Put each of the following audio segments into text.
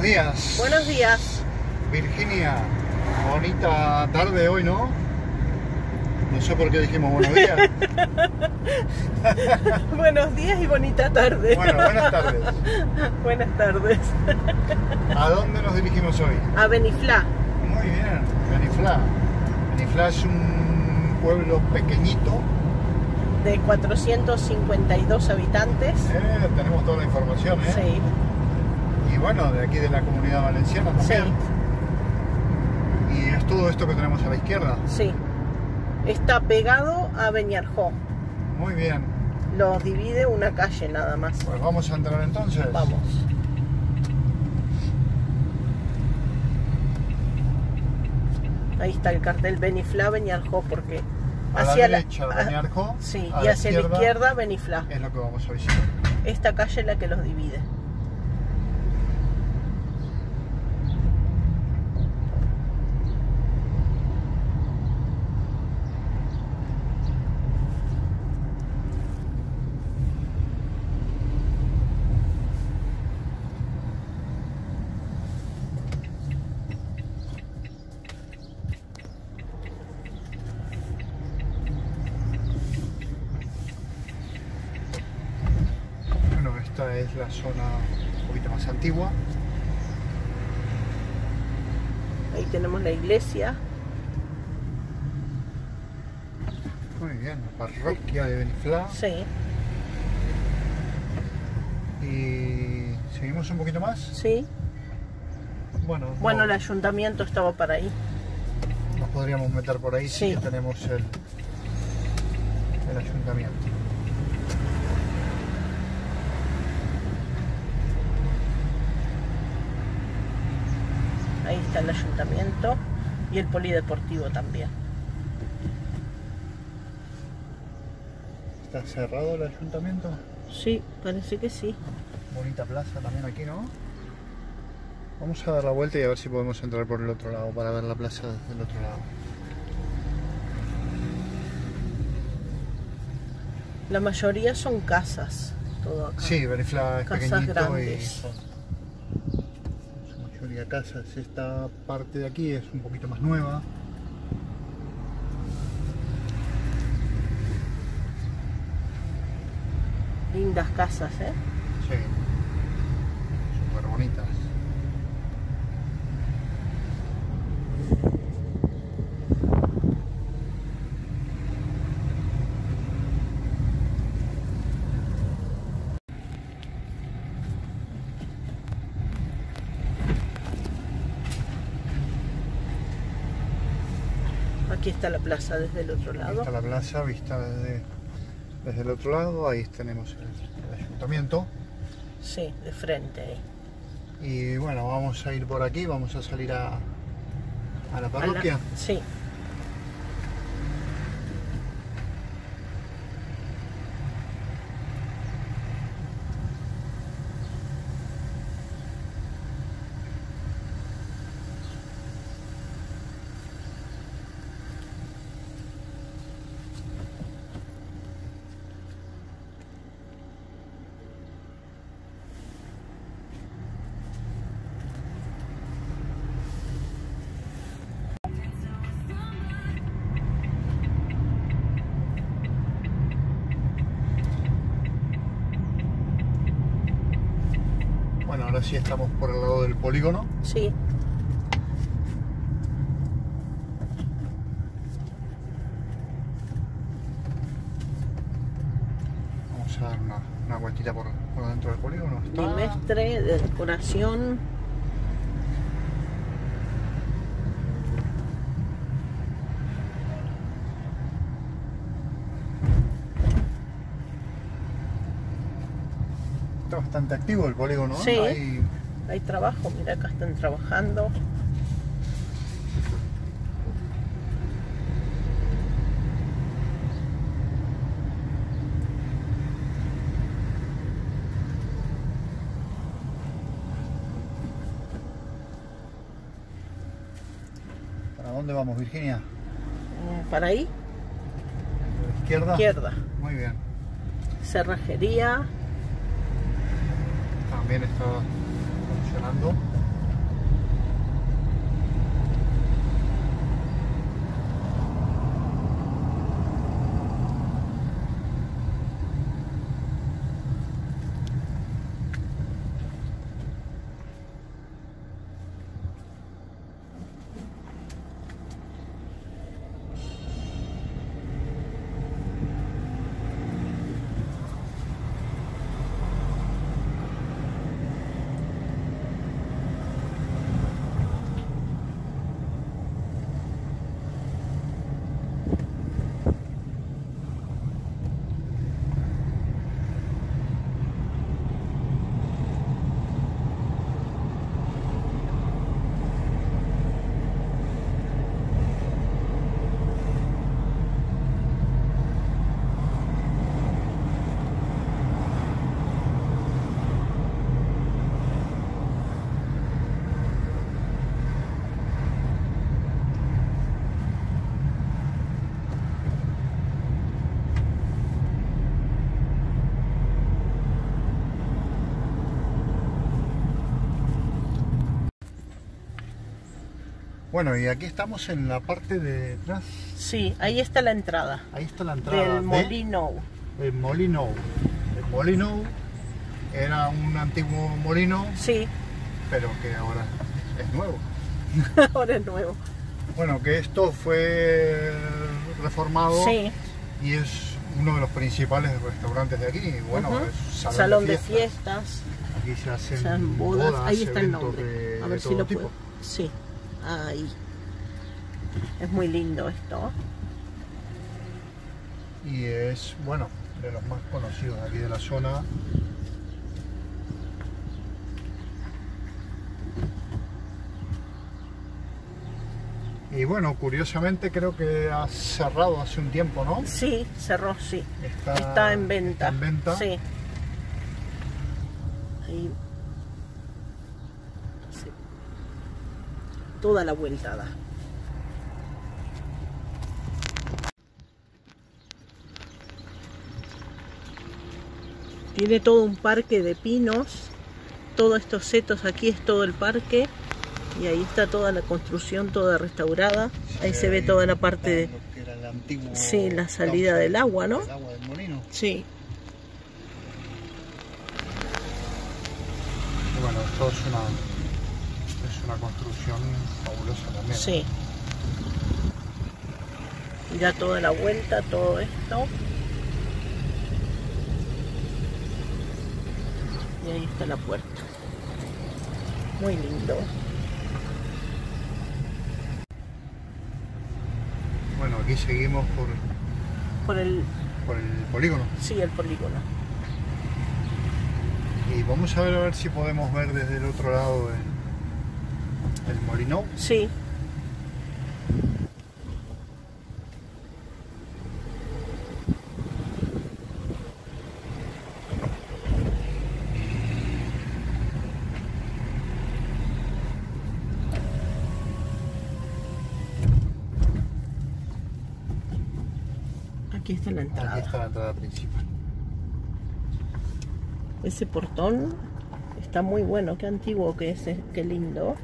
Buenos días. Buenos días. Virginia, bonita tarde hoy, ¿no? No sé por qué dijimos buenos días. Buenos días y bonita tarde. Bueno, buenas tardes. Buenas tardes. ¿A dónde nos dirigimos hoy? A Beniflá. Muy bien, Beniflá. Beniflá es un pueblo pequeñito. De 452 habitantes. Tenemos toda la información, ¿eh? Sí. Y bueno, de aquí de la Comunidad Valenciana también. Sí. Y es todo esto que tenemos a la izquierda. Sí. Está pegado a Beñarjó. Muy bien. Los divide una calle nada más. Pues vamos a entrar entonces. Vamos. Ahí está el cartel Beniflá, Beñarjó, porque A hacia la derecha Beñarjó, sí, a y hacia la izquierda Beniflá. es lo que vamos a visitar. Esta calle es la que los divide. Bueno, esta es la zona un poquito más antigua. Ahí tenemos la iglesia. Muy bien, la parroquia de Beniflá. Sí, Y seguimos un poquito más. sí. Bueno, Bueno, no, el ayuntamiento estaba para ahí. nos podríamos meter por ahí Sí. si tenemos el ayuntamiento. Ahí está el ayuntamiento y el polideportivo también. ¿Está cerrado el ayuntamiento? Sí, parece que sí. Bonita plaza también aquí, ¿no? Vamos a dar la vuelta y a ver si podemos entrar por el otro lado para ver la plaza desde el otro lado. La mayoría son casas, todo acá. Sí, Beniflá es Casas pequeñito grandes. y son su mayoría casas. Esta parte de aquí es un poquito más nueva. Lindas casas, ¿eh? Sí, súper bonitas. Aquí está la plaza desde el otro Aquí lado. está la plaza vista desde el otro lado. Ahí tenemos el ayuntamiento. Sí, de frente ahí. Y bueno, vamos a ir por aquí, vamos a salir a la parroquia. Sí. Bueno, ahora sí estamos por el lado del polígono. Sí. Vamos a dar una vueltita por dentro del polígono. Bimestre de decoración. Está bastante activo el polígono, ¿no? Sí. Hay Hay trabajo, mira, acá están trabajando. ¿Para dónde vamos, Virginia? Para ahí, ¿Izquierda? izquierda. Muy bien. Cerrajería. También está funcionando. Bueno, y aquí estamos en la parte de atrás. Sí, ahí está la entrada. Ahí está la entrada Del molino. El molino. El molino era un antiguo molino, Sí, pero que ahora es nuevo. ahora es nuevo. Bueno, que esto fue reformado Sí. y es uno de los principales restaurantes de aquí. Bueno, es Salón de fiestas. Aquí se hacen Sean bodas. Ahí está el eventos nombre. de A ver si todo lo tipo. puedo. Sí, ahí. Es muy lindo esto. Y es, bueno, de los más conocidos aquí de la zona. Y bueno, curiosamente creo que ha cerrado hace un tiempo, ¿no? Sí, cerró, sí. Está Está en venta. está en venta. Sí. Ahí. Sí. Toda la vuelta da. Tiene todo un parque de pinos. Todos estos setos aquí es todo el parque. Y ahí está toda la construcción, toda restaurada. Ahí se ve toda la parte de... Lo que era el antiguo Sí, la salida del agua, ¿no? El agua del molino. Sí. Y bueno, esto es una construcción fabulosa también. Sí. Y da toda la vuelta, todo esto. Y ahí está la puerta. Muy lindo. Bueno, aquí seguimos Por el... por el polígono. Sí, el polígono. Y vamos a ver si podemos ver desde el otro lado el molino. Sí. Aquí está la entrada. Aquí está la entrada principal. Ese portón está muy bueno, qué antiguo que es, qué lindo.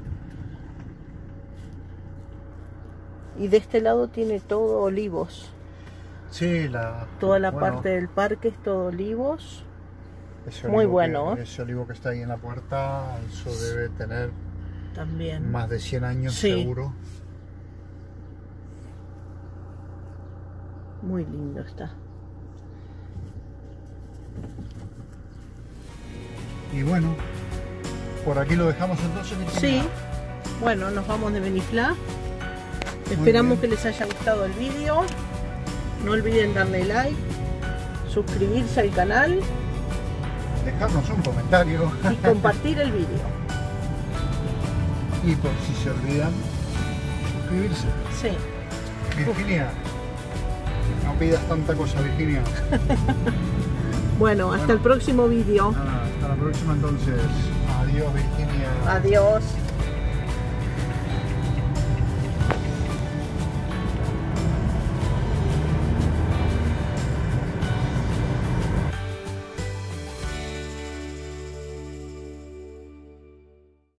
Y de este lado tiene todo olivos. Sí, Toda la bueno, parte del parque es todo olivos. ese muy olivo bueno. Ese olivo que está ahí en la puerta, eso debe tener También. más de 100 años Sí. seguro. Muy lindo está. Y bueno, por aquí lo dejamos entonces. Sí. Bueno, nos vamos de Beniflá. Esperamos que les haya gustado el vídeo. No olviden darle like, suscribirse al canal Dejarnos un comentario. y compartir el vídeo. Y por si se olvidan, suscribirse. Sí. Virginia, no pidas tanta cosa, Virginia. Bueno, hasta el próximo vídeo. Nada, hasta la próxima entonces. Adiós, Virginia. Adiós.